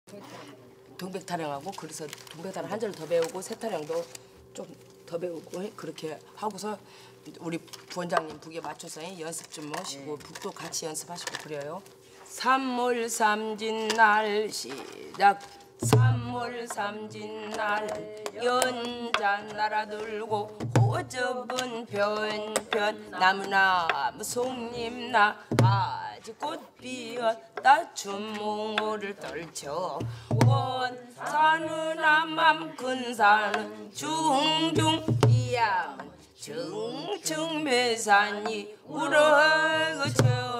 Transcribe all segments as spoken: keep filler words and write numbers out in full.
동백 타령하고 그래서 동백 타령 한 절 더 배우고 새 타령도 좀 더 배우고 그렇게 하고서 우리 부원장님 북에 맞춰서 연습 좀 하시고 북도 같이 연습하시고 그래요. 삼월 삼진 날 시작. 삼월 삼진 날 연자 날아들고 호접은 편편 나무나무 송잎나 아직 꽃 피었다 춘몽호를 떨쳐 원산은 암암 근산은 중중 이양은 증증 매산이 우러그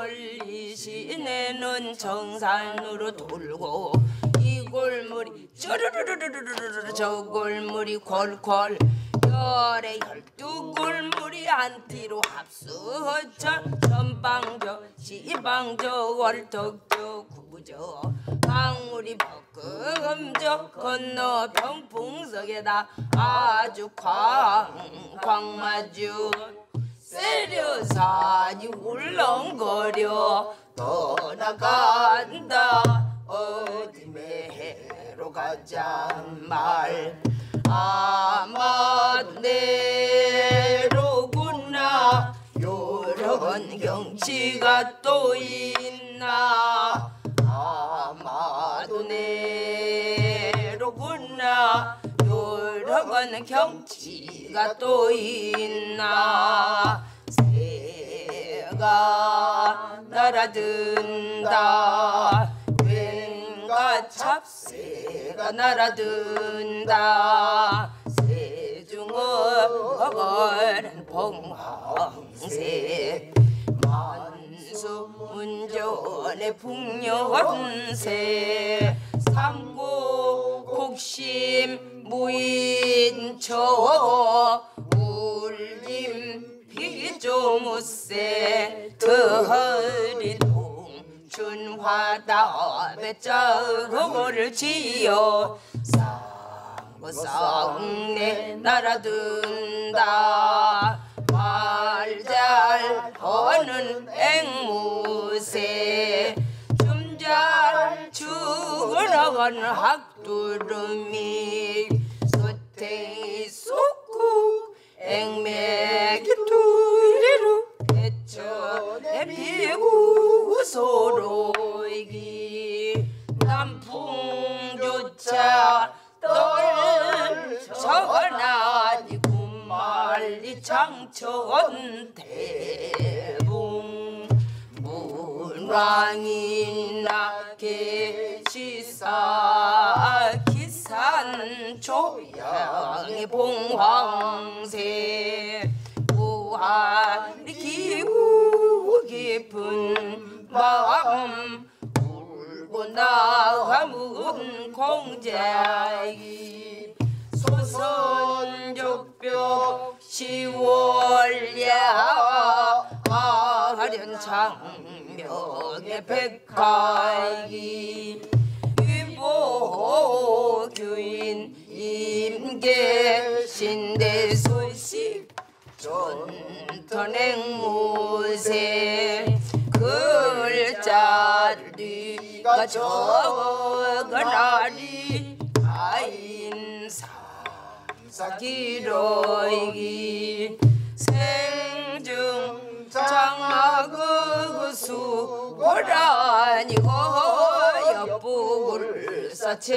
천리시내는 정산으로 돌고 이 골물이 쩌르르르르르르 저 골물이 콜콜 열에 열두 골물이 안티로 합수허쳐 전방저 시방저 월덕저 구부저 방울이 벅금저 건너 병풍석에다 아주 광 광마주 세려산이 울렁거려 떠나간다 어디 매로 가자 말 아마도 내로구나 요런 경치가 또 있나 아마도 내로구나 요런 경치가 또 있나 새가 날아든다 왠가 잡새가 날아든다 세중어거른 봉황새 만수문전의 풍년새 삼고 곡심 무인처 울림 비조무새 더허리 동춘화답에 짜고를 지어 쌍내 날아든다 말잘 하는 앵무새 춤잘 추고나가는 학두름이 소탱이 쏟고 앵맥이 두리로 대천에 피고 소로이기 남풍조차 떨쳐나니 군말리 장천 대붕 문왕이나 계시사 기산 조양의 봉황새 우한이 기우 깊은 마음 울고 나가문 공자이 소선적벽 시월야 아련 장명의 백화이 유보교인 임계신대 소식 전턴앵무새 글자를 네가 적어나리 아인상사기로이기 생중 장하그 수고라니고 옆북을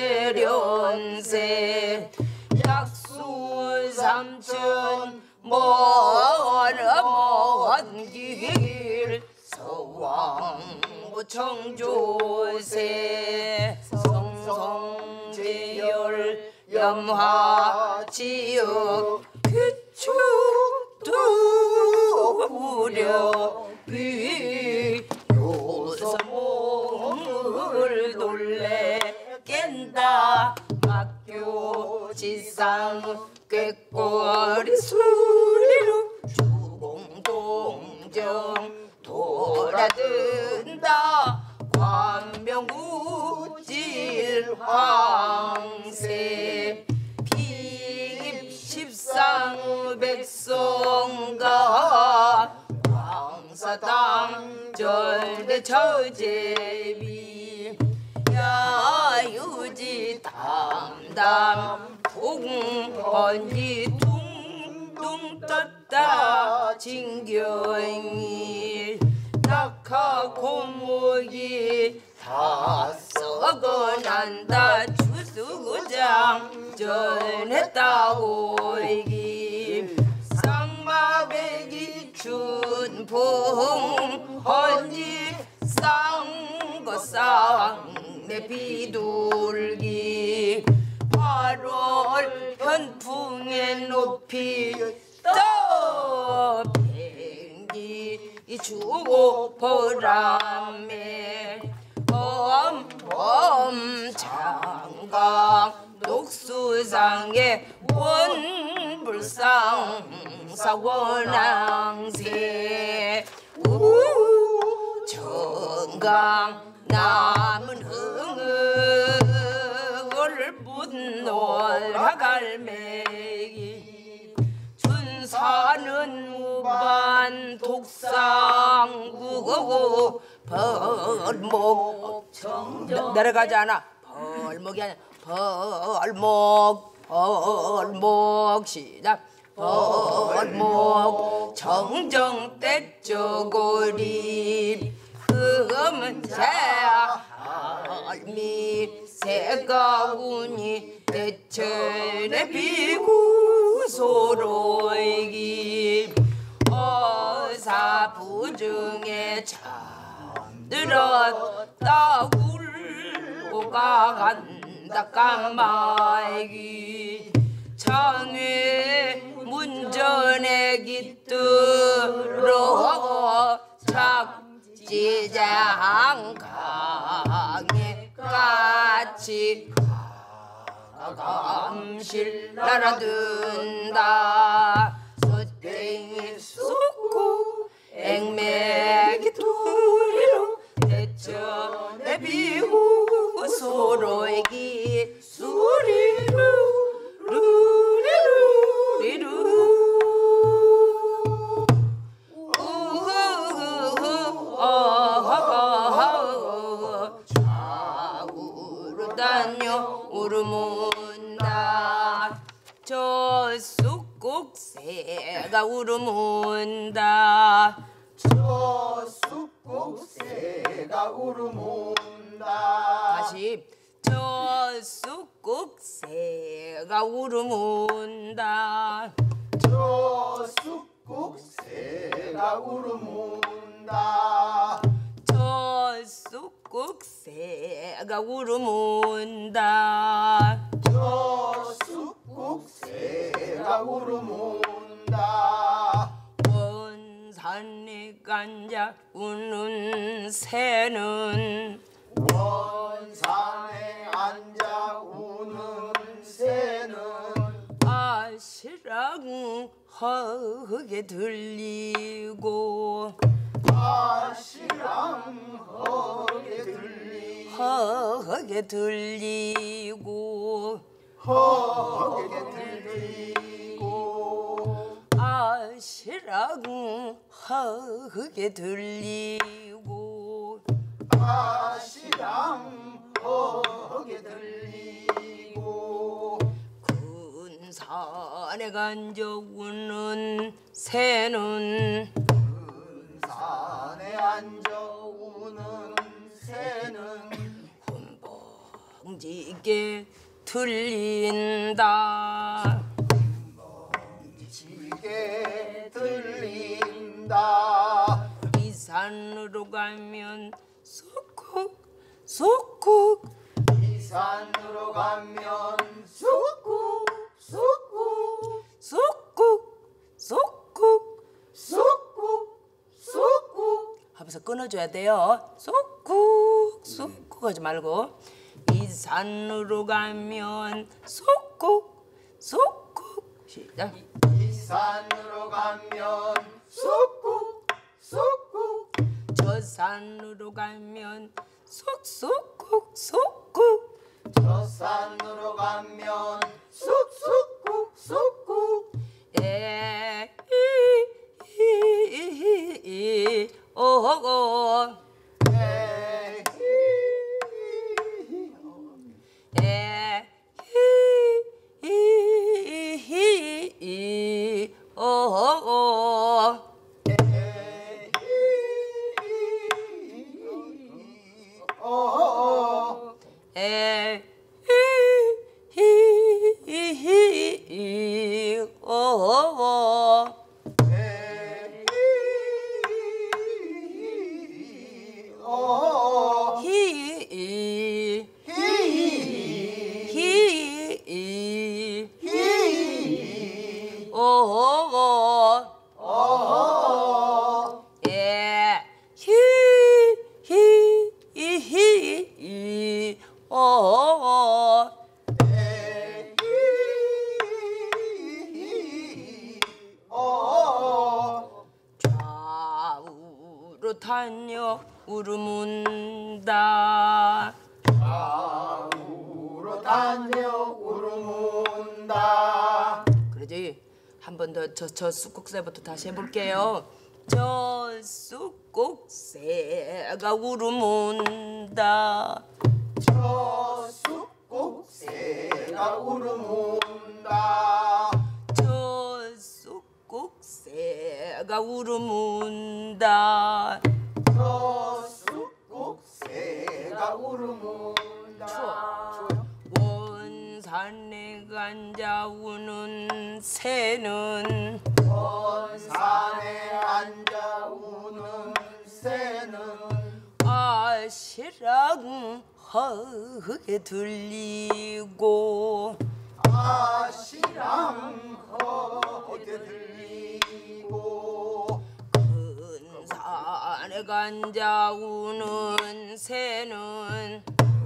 사체련세 약수 삼천 먼먼 길 서왕부 청조세 성성제열 염화지역 귀축도 무려 비 요서몽을 놀래 깬다 막교 지상 꾀꼬리 소리로 주공동정 돌아든다 관명구질 황새 피입십상 백성가 왕사당 절대 처제비 야유 바람 풍헌이 둥둥 떴다 진경이 낙하 고목이 다 썩어난다 추수장 전했다고 이기 쌍마백이 춘풍헌이 쌍거쌍내 비둘기 팔월 현풍에 높이 떠 뱅기 주고 보람에 범범 장강 녹수상에 원불상 사원항세 정강 남은 흥을 분노라 갈매기 춘사는 무반 독상구고 벌목 정정 내려가지 않아 벌목이 아니야 벌목 벌목 시작 벌목 정정댁 저고리 금은새야 할미 새가운이 대천에 비구 소로이기 어사부중에 잠들었다 울고 간다 까마귀 창에 문전에 깃들어 착지장 강에 같이 감실 날아든다 소땡이 쏟고 앵맥이 두리로 대천에 비고 소로이기 수리루 루리루리루 좌우로 다녀 울음온다 저 쑥국새가 울음온다 저 쑥국새가 울음온다 다시 저 쑥국새가 울음온다 저 쑥국새가 울음온다 저 쑥국새가 울음온다 저 쑥국새가 울음온다 원산에 앉아 우는 새는 원산에 앉아 우는 새는 아시랑하게 들리고 아시랑하게 들리고 하게 들리고 하게 들리고 아시랑하게 들리고 아시랑하게 들리고 근산에 앉아 우는 새는 근산에 앉아 우는 새는 흠벙지게 들린다 지게 들린다 이 산으로 가면 쏙콕 쏙콕 이 산으로 가면 쑥국 쑥국 쏙콕 쏙콕 쑥국 쑥국 하면서 끊어줘야 돼요. 쏙콕 쏙콕 하지 말고 이 산으로 가면 쏙콕 쏙콕 시작 이 산으로 가면 쑥국 쑥국 저 산으로 가면 쏙쏙콕 쏙콕 저 산으로 가면 쑥쑥국 쑥국 에이이이이 오고 에이 에이 오호호 어허 에 히히히히 오호호 어허 히 히히 히 히히 오호호 어허 에 히 히 히 오호호 어허 좌우로 다녀 울음운다 좌우로 다녀 울음운다 그러지 한 번 더 저 저 쑥국새부터 다시 해볼게요. 저 쑥국새가 울음운다 저 쑥국새가 울음운다 저 쑥국새가 울음운다 저 쑥국새가 울음운다 원산에 앉아 우는 새는 원산에 앉아 우는 새는 아시랑하게 들리고 아시랑하게 들리고 큰 산에 앉아 우는 새는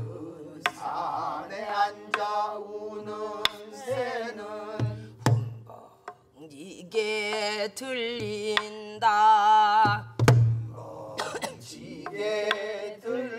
산에 앉아 우는 새는 이게 들린다 지게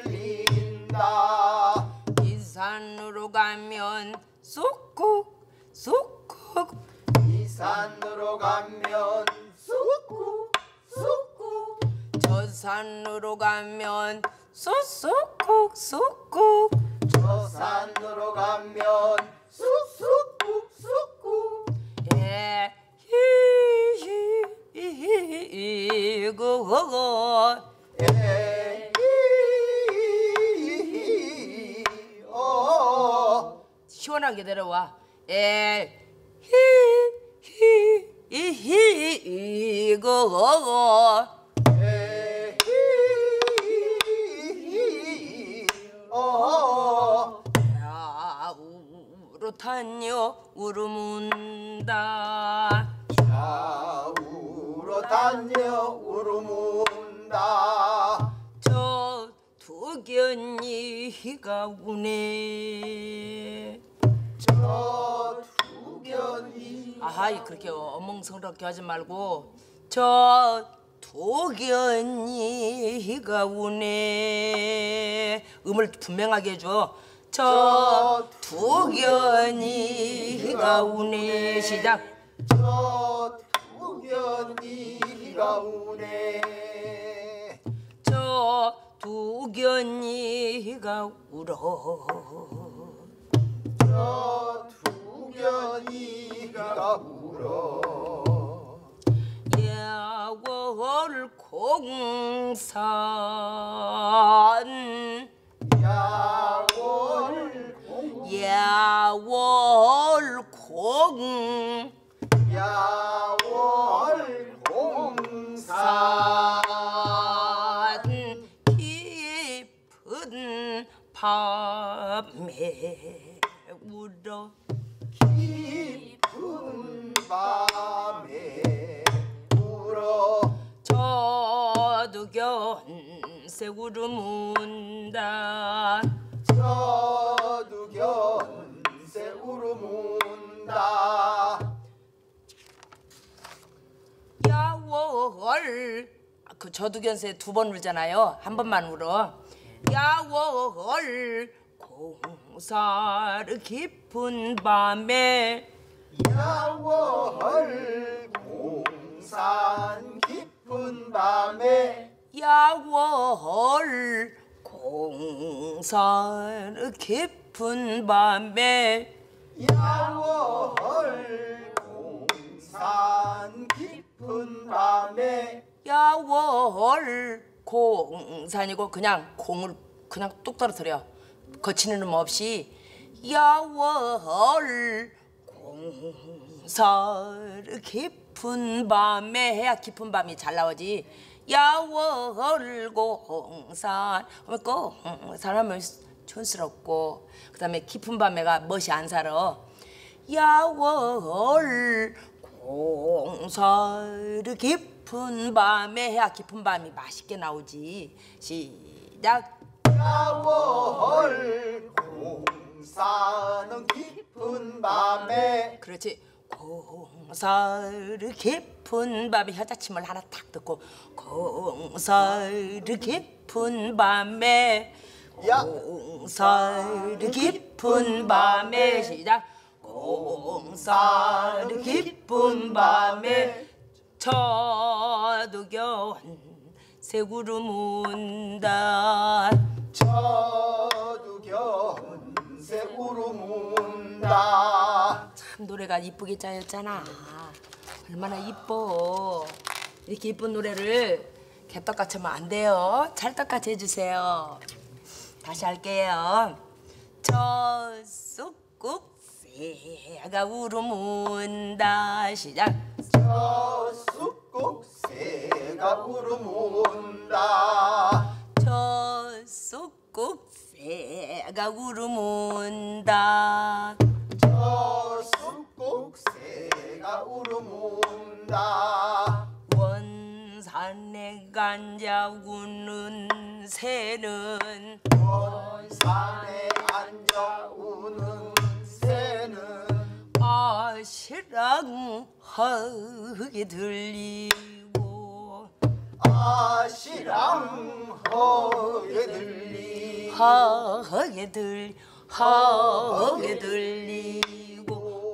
들린다 이 산으로 가면 쑥국 쑥국 이 산으로 가면 쑥국 쑥국 저 산으로 가면 쑥쑥국 쑥국 저 산으로 가면 쑥쑥국 쑥국 예 히히히히고 에히히히 어 시원하게 내려와 에 히히히히고 에히히히 어 좌우로 다녀 울음운다 좌우로 다녀 울음운다 저 두견이가 우네 저 두견이 아하 그렇게 어멍성답게 하지 말고 저 두견이가 우네 음을 분명하게 해줘 저 두견이가 우네 시작 저 두견이가 우네 저 두견이가 울어 저 두견이가 울어 야월 공산 야월 야월 공 야월 공산 산 깊은 밤에 울어 깊은 밤에 울어 저두견새 울음운다 저두견새 울음운다 야월 그 저두견새 두 번 울잖아요. 한 번만 울어. 야월 공사르 깊은 밤에 야월 공산 깊은 밤에 야월 공사르 깊은 밤에 야월 공산 산 깊은 밤에 야월 공산이고 그냥 공을 그냥 뚝 떨어뜨려. 거치는 음 없이 야월 공산 깊은 밤에 해야 깊은 밤이 잘 나오지. 야월 공산 하면 공산 하면 촌스럽고 그다음에 깊은 밤에가 멋이 안 살아. 야월 공산 깊은 밤에 해야 깊은 밤이 맛있게 나오지. 시작. 야월 공사는 깊은 밤에 그렇지. 공사르 깊은 밤에 혀자침을 하나 딱 듣고 공사르 깊은 밤에 야. 공사르 깊은 밤에 시작. 공사르 깊은 밤에 저두견 새구름 운다. 저두견 새구름 운다. 참 노래가 이쁘게 짜였잖아. 얼마나 이뻐. 이렇게 이쁜 노래를 개떡같이 하면 안 돼요. 찰떡같이 해주세요. 다시 할게요. 저 쑥국새가 울음 운다. 시작. 저 쑥국새가 울음 운다. 저 쑥국새가 울음 운다. 저 쑥국새가 울음 운다. 원산에 앉아 우는 새는 원산에 앉아 우는 새는 아시랑하게 들리고 아시랑하게 들리 하게 들 하게 들리고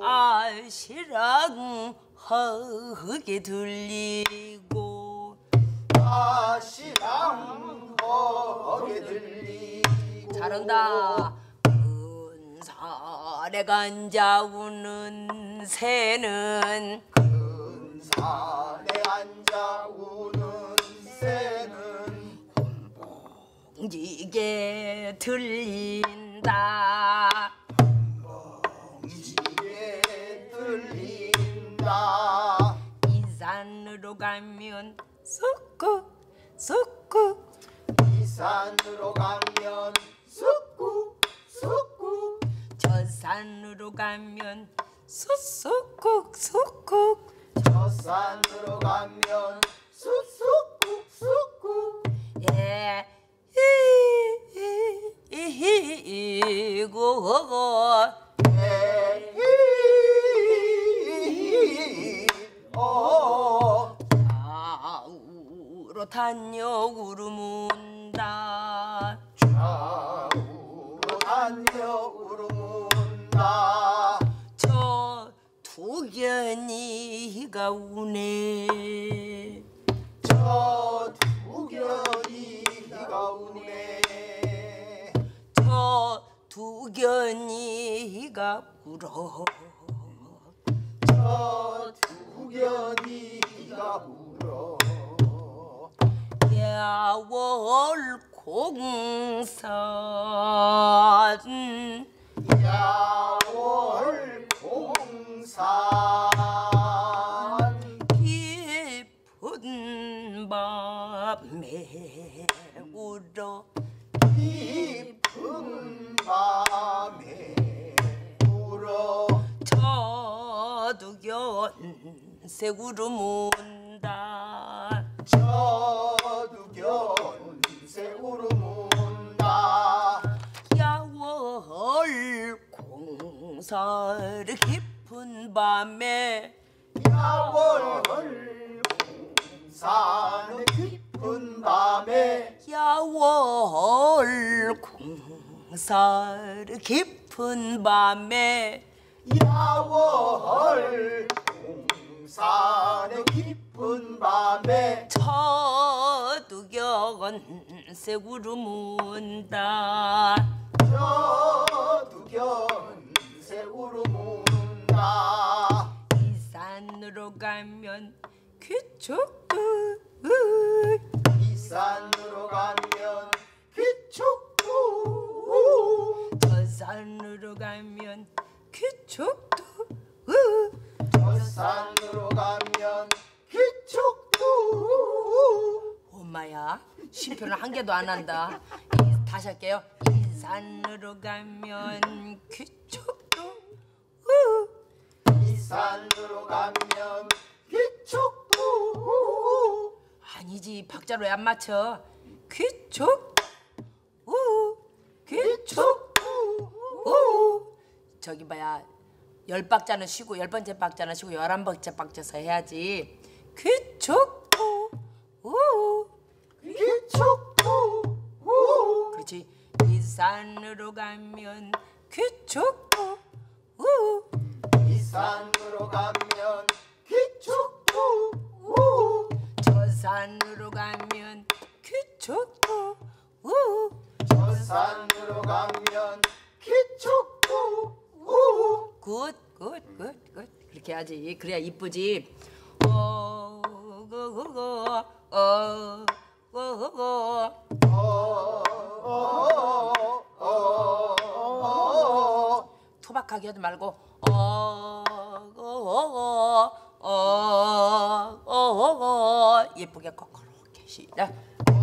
아시랑하게 들리고 아시랑하게 들리고 잘한다. 근산에 앉아 우는 새는 근산에 앉아 우는 새는 멍지게 들린다. 멍지게 들린다. 이 산으로 가면 쑥국 쑥국 이 산으로 가면 쑥국 쑥국 저 산으로 가면 쑥쑥국 쑥국 저 산으로 가면 쑥쑥국 쑥국 예 이고 에이 어 좌우로 다녀 울음 운다. 좌우로 다녀 울음 운다. 저 두견이가 우네. 저 두견이가 우네. 저 두견이가 울어. 저 두견이가 울어. 야월 공산 야월 공산 깊은 밤에 울어. 깊은 밤에 울어. 저두견 새구름 운다. 저두견 새구름 운다. 야월 공사를 깊은 밤에 야월 공산의 깊은 밤에 야월 공사를 깊은 밤에 야월 공산의 깊은 밤에 저두견 새구름 운다. 저두견 새구름 운다. 이 산 산으로 가면 귀축도 이 산으로 가면 귀축도 저 산으로 가면 귀축도 저 산으로 가면 귀축도 엄마야 쉼표는 한 개도 안 한다. 이, 다시 할게요. 이 산으로 가면 귀축도 이 산으로 가면 귀축도 아니지 박자로 왜 안 맞춰? 귀축 우 귀축 우 저기 봐야 열 박자는 쉬고 열 번째 박자는 쉬고 열한 번째 박자서 해야지. 귀축 우 귀축도 그렇지. 이 산으로 가면 귀축 우 이 산으로 가면 귀축도 저 산으로 가면 귀축 우 저 산으로 가면 귀축도 굿, 굿, 굿, 굿. 그렇게 해야지. 그래야 이쁘지. 어, 거, 거, 거, 어, 거, 거, 거. 토박하게 하지 말고 어, 거, 거, 어, 어, 어, 예쁘게 거꾸로게 시작.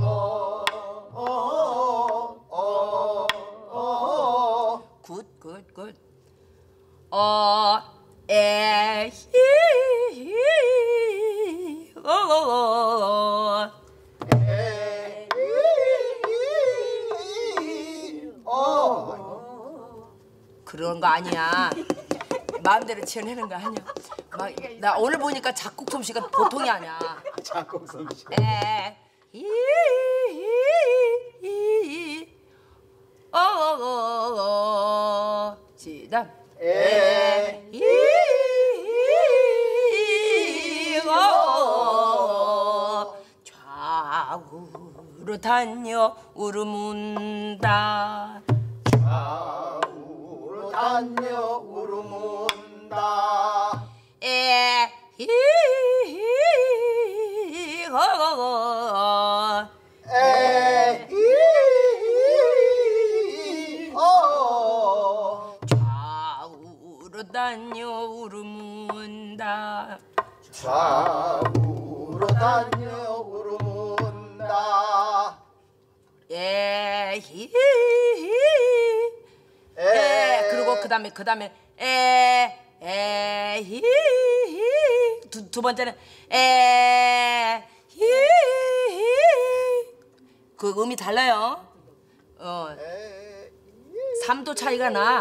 굿, 굿, 굿. 어, 에, 히, 어, 어, 어. 그런 거 아니야. 마음대로 지어내는 거 아니야. 막, 나 오늘 보니까 작곡 솜씨가 보통이 아니야. 작곡 솜씨 에, 히, 히, 어, 어, 어, 시작. 에, 이, 어, 좌우로 다녀 울음운다. 좌우로 다녀 울음운다 에, 이, 어, 에, 이, 어 좌우로 다녀 울음운다. 좌우로 다녀 울음운다 에, 히, 에, 에, 그리고 그 다음에 그 다음에 에, 에, 히, 두, 두 번째는 에, 히, 그 음이 달라요. 어, 에, 삼 도 차이가 나.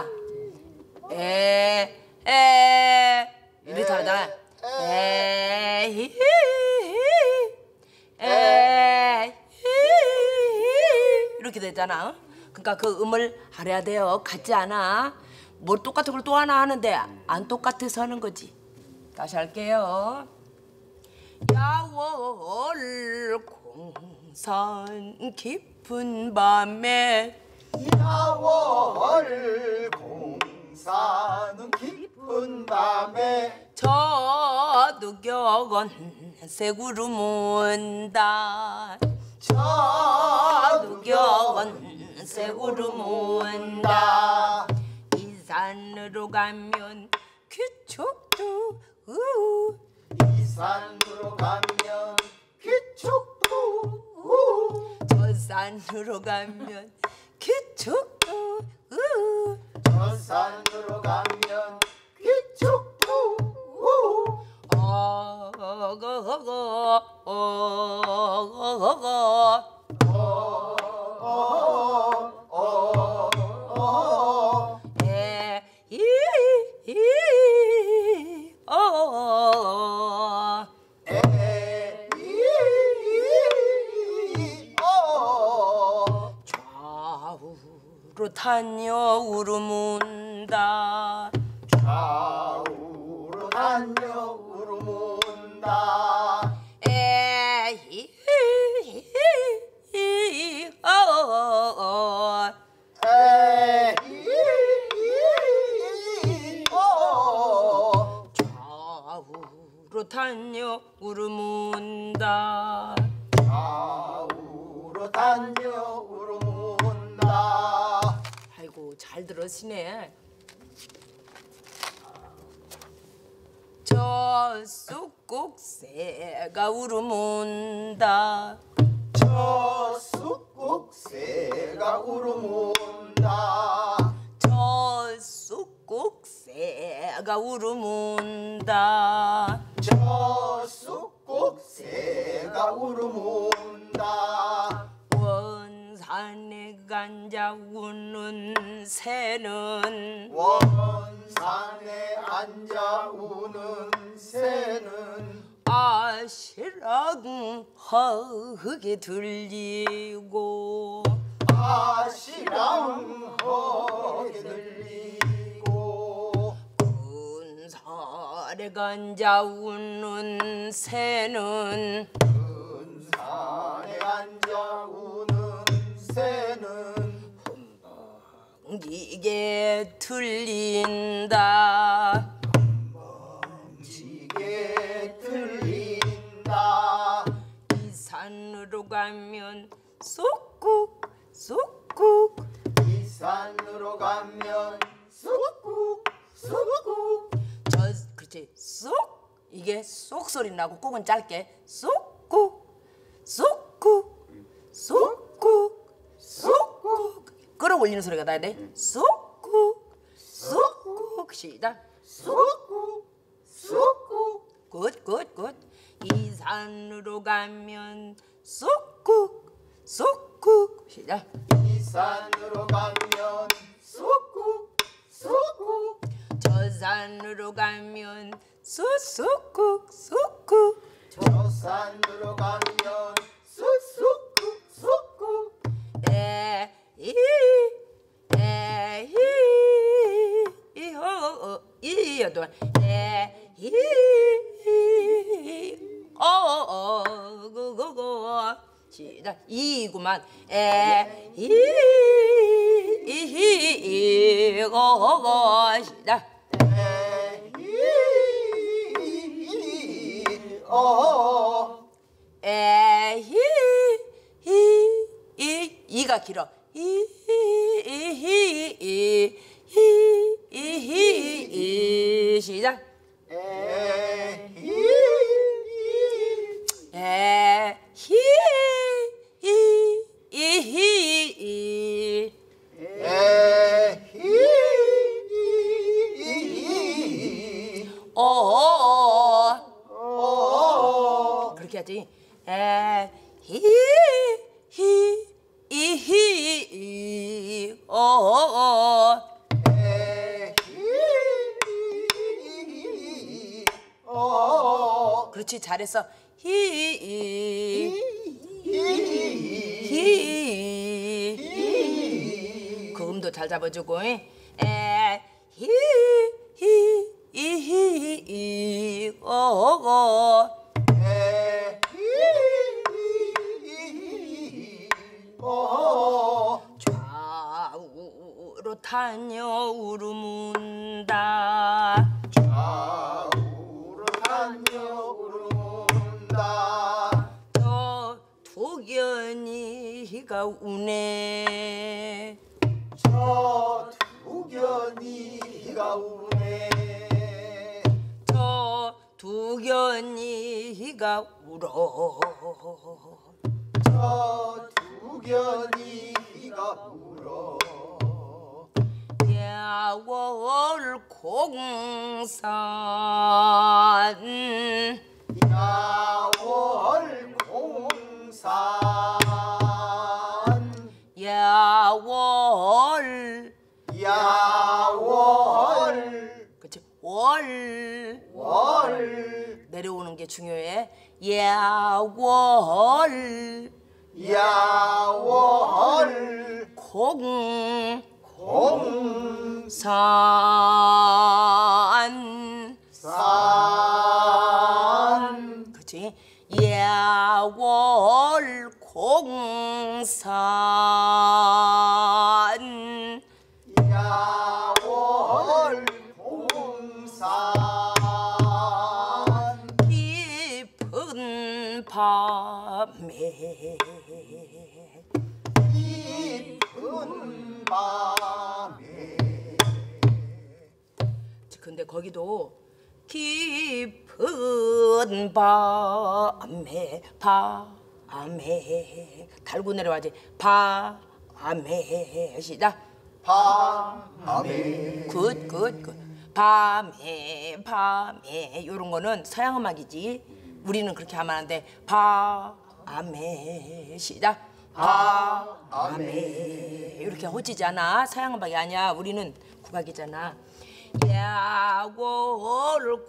에, 에, 이렇게 다르잖아. 에, 히, 에, 히, 이렇게 되잖아. 그러니까 그 음을 알아야 돼요. 같지 않아. 뭘 똑같은 걸 또 하나 하는데 안 똑같아서 하는 거지. 다시 할게요. 야월 공산 깊은 밤에 야월 공사는 깊은 밤에 저두경은 새구름 온다. 저두경은 새구름 온다. 이 산으로 가면 귀축도 우. 이 산으로 가면 귀축도 저 산으로 가면 귀축도 우. 저 산으로 가면 귀축도 어거거거 어거거거 에, 이, 이, 어, 에, 이, 어 좌우로 다녀 울음운다. 좌우로 다녀 울음운다 에, 이, 이, 어, 어, 에, 이, 어 좌우로 다녀 울음운다. 좌우로 다녀 울음운다. 아이고 잘 들으시네. 저 쑥국새가 울음운다. 저 쑥국새가 울음운다. 저 쑥국새가 울음운다. 저 쑥국새가 울음운다. 원산에 앉아 우는 새는 원산에 앉아 우는 새는 아시랑허하게 들리고 아시랑허하게 들리고 근산에 앉아 우는 새는 근산에 앉아 우는 새는 이게 들린다. 지게 들린다. 이 산으로 가면 쏙국 쏙국 이 산으로 가면 쑥국 쑥국. 저 그렇지 쏙 이게 쏙 소리 나고 꾹은 짧게 쏙국 쏙국 쏙국 쏙국 끌어올리는 소리가 나야 돼. 쏙국 쏙국 시작. 쑥국 쑥국. 굿굿굿. 이 산으로 가면 쏙국 쏙국 시작. 이 산으로 가면 쑥국 쑥국. 저 산으로 가면 쑥쑥국 쑥국. 저 산으로 가면 쑥쑥국 쑥국. 에이 에이 이호 이여도 에이 어어구구구 시작. 이구만 에이 이고고 시작. 에이 어 에이 이 이가 길어. 이이이이이이 시작. 에이 에히 이히이 에이 어 어 그렇게 하지. 에히 이히이 어 에이 어 그렇지 잘했어. 히 히 그 음도 잘 잡아주고. 에 히 히 이히 어 어 좌우로 다녀 울음운다. 좌우로 다녀 울음운다. 저 두견이가 우네. 저 두견이가 우네. 저 두견이가 울어. 저 두견이가 울어. 야월 공산 야월 공산 야월 야월 그치 월 월 내려오는 게 중요해. 야월 야월 공산 공산 그치 야월 공산 야월 공산 밤에 깊은 밤에. 근데 거기도 깊은 밤에 밤에 달고 내려와야지. 밤에 시작. 밤에. 굿, 굿, 굿. 밤에, 밤에 요런 거는 서양 음악이지. 우리는 그렇게 하면 안 돼. 밤에 시작. 밤에 이렇게 호지지 않아. 서양 음악이 아니야. 우리는 국악이잖아. 야골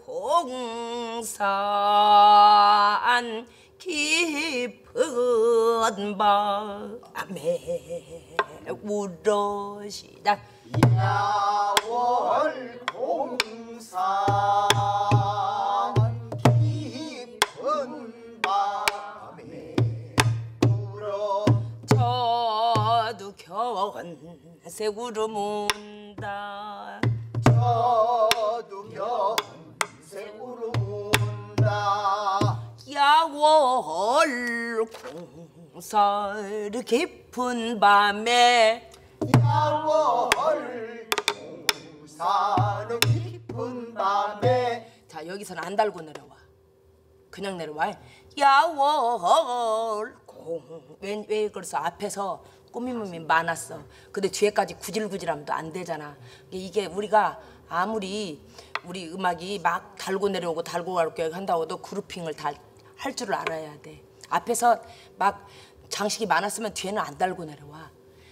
공산 깊은 밤에 울어 시작. 야월 공산 깊은 밤에 울어. 저도 견세 구름 운다. 저도 견세 구름 운다. 야월 공산 깊은 밤에 야월 공산 깊은 밤에. 자, 여기서는 안 달고 내려와. 그냥 내려와. 야월 공. 왜, 왜 그래서 앞에서 꾸밈음이 많았어. 근데 뒤에까지 구질구질하면 또 안 되잖아. 이게 우리가 아무리 우리 음악이 막 달고 내려오고 달고 가게 한다고 해도 그루핑을 다 할 줄을 알아야 돼. 앞에서 막 장식이 많았으면 뒤에는 안 달고 내려와.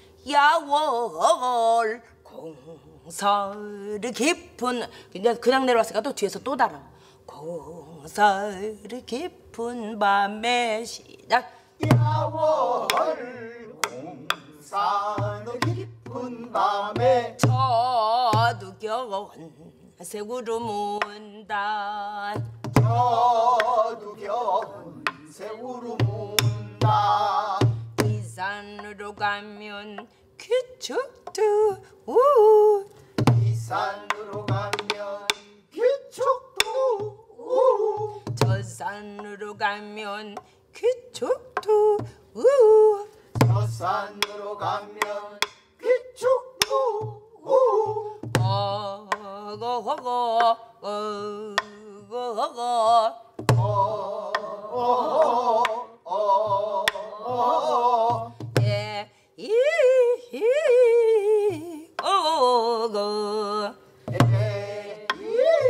야월 공사를 깊은. 그냥 그냥 내려왔으니까 또 뒤에서 또 달아. 공사를 깊은 밤에 시작. 야월 공산 깊은 밤에. 저도 견세 구름 운다. 저도 견세 구름 운다. 이 산으로 가면 귀축도 우. 이 산으로 가면 귀축도 우. 저 산으로 가면 귀축도 우. 저 산으로 가면 귀축도 우. 어거거거 어거거거 어어어어. 예, 이, 이, 어거. 에, 이,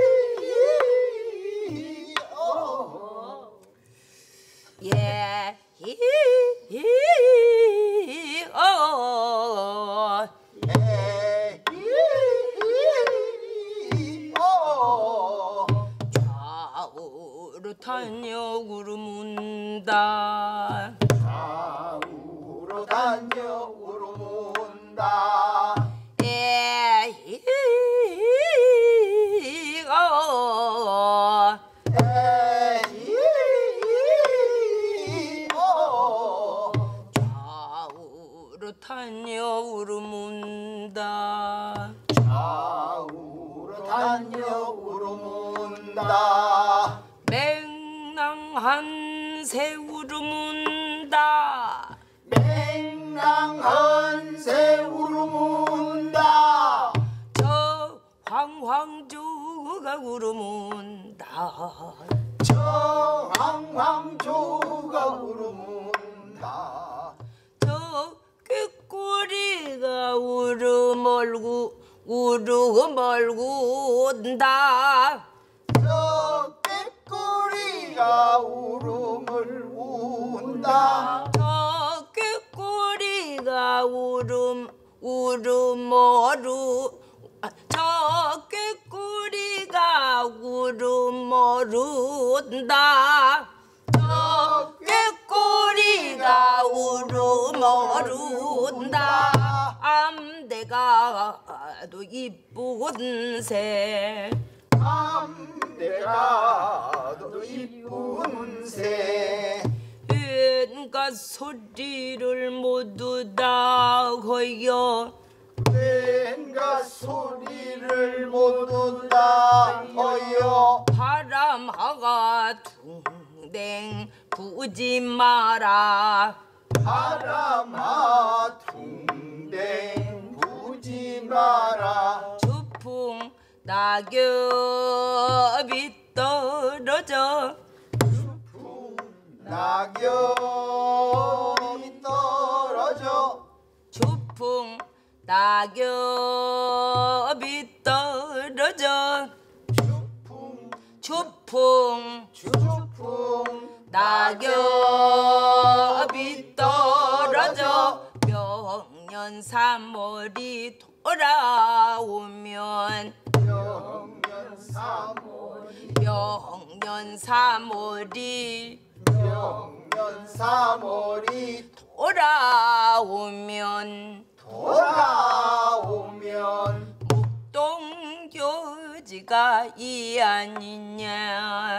이, 어. 예, 이, 이, 어. 에, 이, 이, 어. 좌우로 다녀 구름 운다. 좌우로 다녀 구름 운다. 예, 이, 어. 에, 이, 어. 좌우로 다녀 구름 운다. 좌우로 다녀 구름 운다. 맹랑한 새구름 운다. 맹랑한 새구름 운다. 저 황황조가 구름 운다. 저 황황조가 구름 운다. 저 꾀꼬리가 울음 얼고 울음 얼고 온다. 저 꾀꼬리가 울음을 운다. 저 꾀꼬리가 울음 울음 어루. 아, 저 꾀꼬리가 울음 어룬다. 저 꾀꼬리가 울음 어룬다. 암대가도 이쁜 새. 암대가도 이쁜 새. 왠가 소리를 모두 다 거여. 왠가 소리를 모두 다 거여. 바람하가 둥댕 부지 마라 바람아 퉁댕 부지 마라 주풍 낙엽이 떨어져 낙엽이 떨어져 주풍 낙엽이 떨어져 주풍 주풍 주풍 낙엽이 떨어져 명년 삼월이 돌아오면 명년 삼월이 명년 삼월이 명년 삼월이 돌아오면 돌아오면 묵동교지가 이 아니냐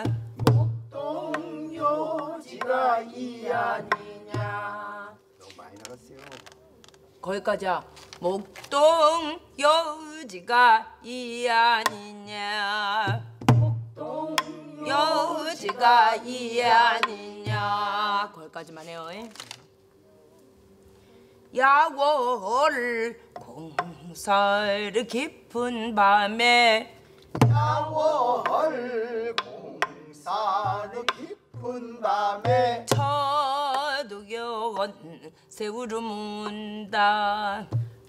묵동요지가 이 아니냐 너무 많이 나갔어요 거기까지야 묵동여지가 이 아니냐 묵동여지가 이 아니냐 거기까지만 해요. 야월 공사를 깊은 밤에 야월 공사를 깊은 밤에 처두견 새우를 문다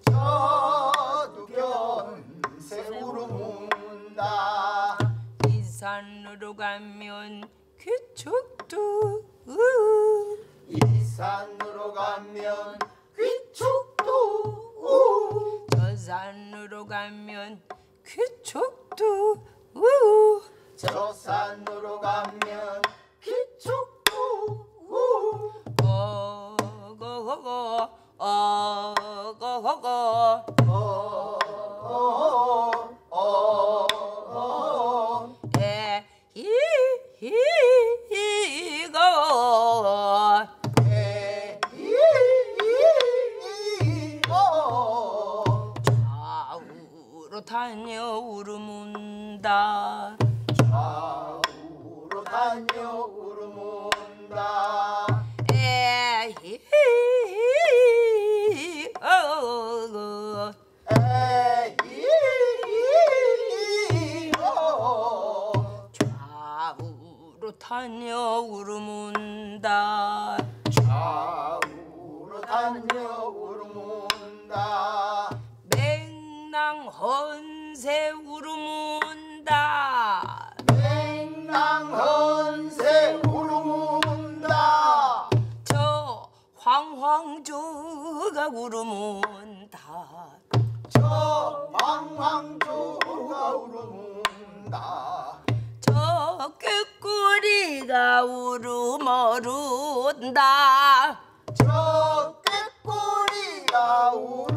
저두견 새우를 문다 이 산으로 가면 귀축도 이 산으로 가면 귀축도 저 산으로 가면 귀축도 저 산으로 가면 귀축도 어거거거 어거거거 어어어어 에히히거 좌우로 다녀 우르문다 좌우로 다녀 우르문다 에히히거 에이어 좌우로 다녀 우르문다 좌우로 다녀 우르문다 맹랑헌새 우르문다 맹랑헌새 우르문다 저 황황조가 우르문다 저 황황조가 우르문다 저 꾀꼬리가 우르머룬다 저 꾀꼬리가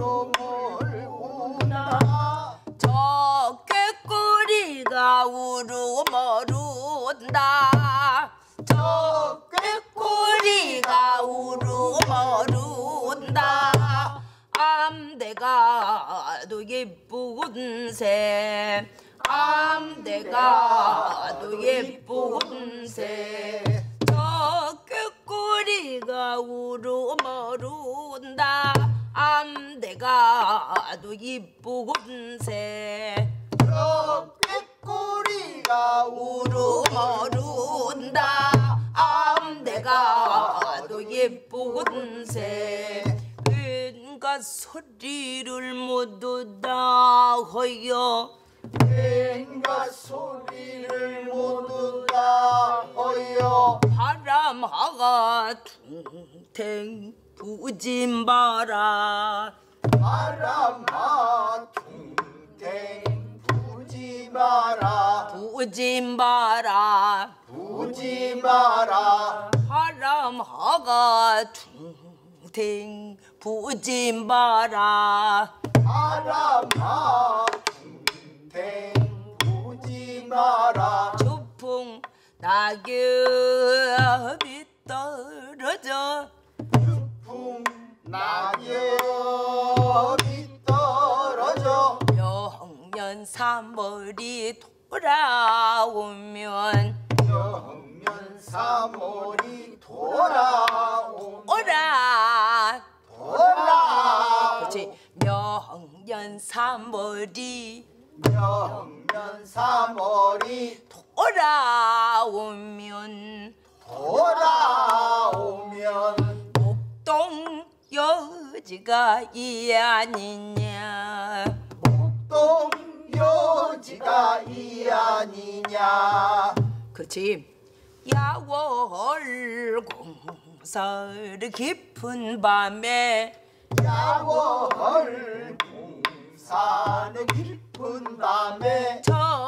우르물운다 저 꾀꼬리가 우르머룬다 저 꾀꼬리가 우르머룬다 암대가도 예쁜 새 암대가도 예쁜 새 저 꾀꼬리가 우르머룬다 암대가도 예쁜 새 저 꾀꼬리가 우르머룬다 암대가도 예쁜 새 왠가 소리를 모두 다 허여 왠가 소리를 모두 다 허여 바람하가 퉁탱 부진 바라 바람아 퉁탱 부지 마라 부진 바라 부지 마라 바람하가 퉁탱 부진 바라 바람아 퉁탱 부지 마라 주풍 낙엽이 떨어져 주풍 낙엽이 떨어져 명년 삼월이 돌아오면 명년 삼월이 돌아오 오라 돌아 그렇지 명년 삼월이 명년 삼월이 돌아오면 돌아오면 목동 여지가 이 아니냐 목동 여지가 이 아니냐 그렇지 야월 공설 깊은 밤에 야월 공사는 깊은 밤에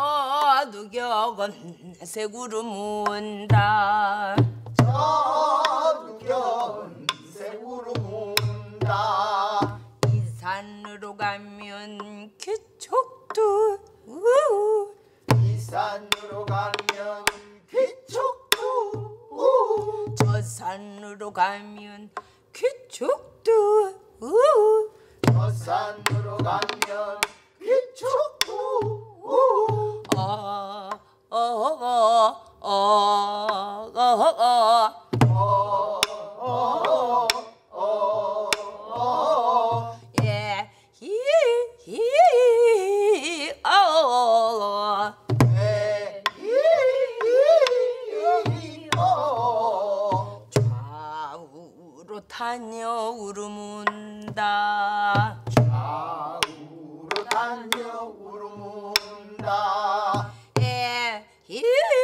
저두경은 새구름 운다 저두견 새우름 운다 이 산으로 가면 기척도 우우. 이 산으로 가면 귀척도 우우. 저 산으로 가면 기척도 우우. 저 산으로 가면 귀척도 우우. 어, 어, 어, 어, 어, 어. 어, 어, 어, 어. 예, 히, 히, 어. 에, 이, 이, 어. 좌우로 다녀 울음운다. 좌우로 다녀 울음운다. 예, 히,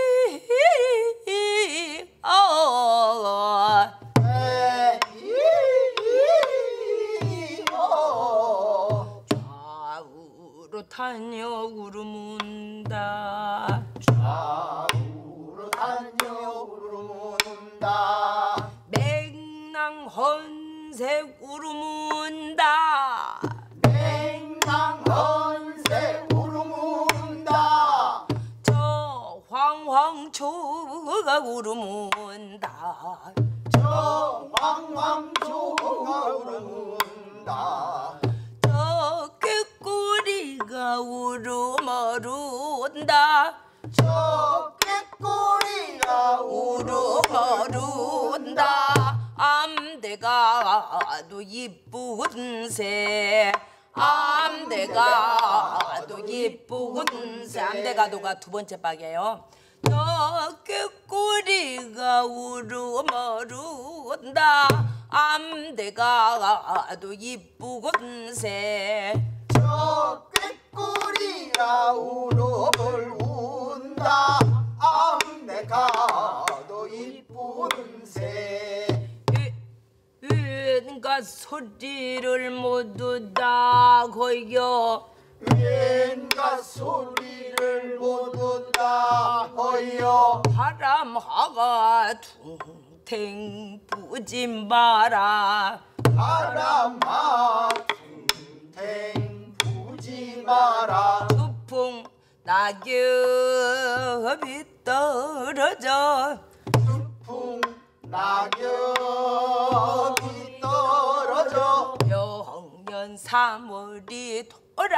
히, 어. 에, 이, 이, 어. 좌우로 다녀 울음운다. 좌우로 다녀 울음운다. 맹랑헌색 울음운다. 맹랑헌새 울음운다. 저 황황초가 울음운다. 저 황황조가 울음운다. 저 꾀꼬리가 울음어룬다. 저 꾀꼬리가 울음어룬다. 암대가도 이쁜 새 암대가도 이쁜 새 암대가도가 두 번째 박이에요. 저 꾀꼬리가 울음어룬다. 암대가도 이쁜 새 저 꾀꼬리가 울음을 운다. 암내가도 이쁜 새 왠가 소리를 모두 다 거여 왠가 소리를 모두 다 허여 바람하가 퉁탱 부지 마라. 바람아 퉁탱 부지 마라. 두풍 낙엽이 떨어져 풍 낙엽이 떨어져 영년 삼월이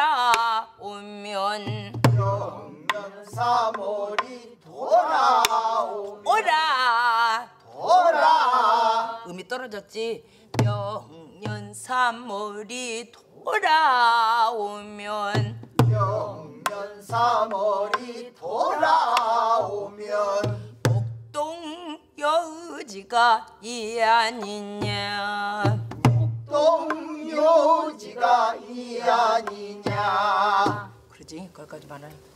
돌아오면 영년 삼월이 돌아오면 오라 돌아 음이 떨어졌지. 영년 삼월이 돌아오면 영년 삼월이 돌아오면 목동 여지가 이 아니냐 목동 요지가 이 아니냐. 그러지 거기까지 많아요.